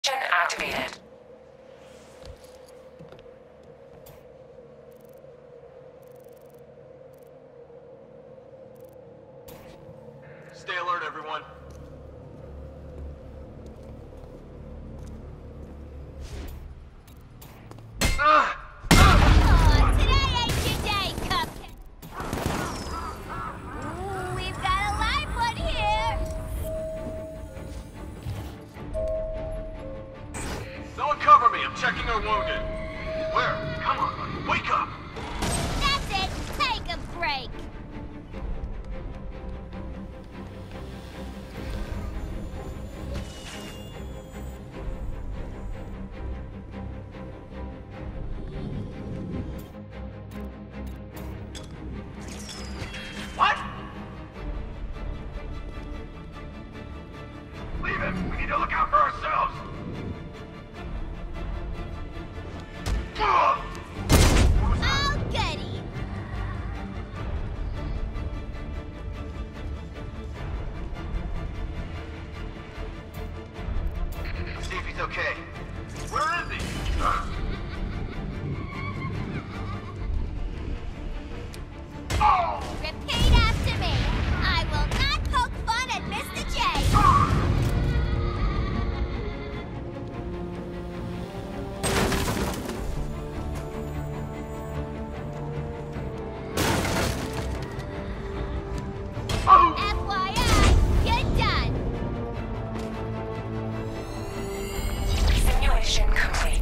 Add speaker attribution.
Speaker 1: Activated.
Speaker 2: Stay alert, everyone. Checking her wounded. Where? Come on, buddy. Wake up!
Speaker 3: That's it! Take a break!
Speaker 2: What? Leave him! We need to look out for ourselves!
Speaker 3: Oh, goody!
Speaker 2: See if he's okay. Where is he? Oh!
Speaker 3: Repeat after me. I will not poke fun at Mr. J. FYI, you're done.
Speaker 1: Simulation complete.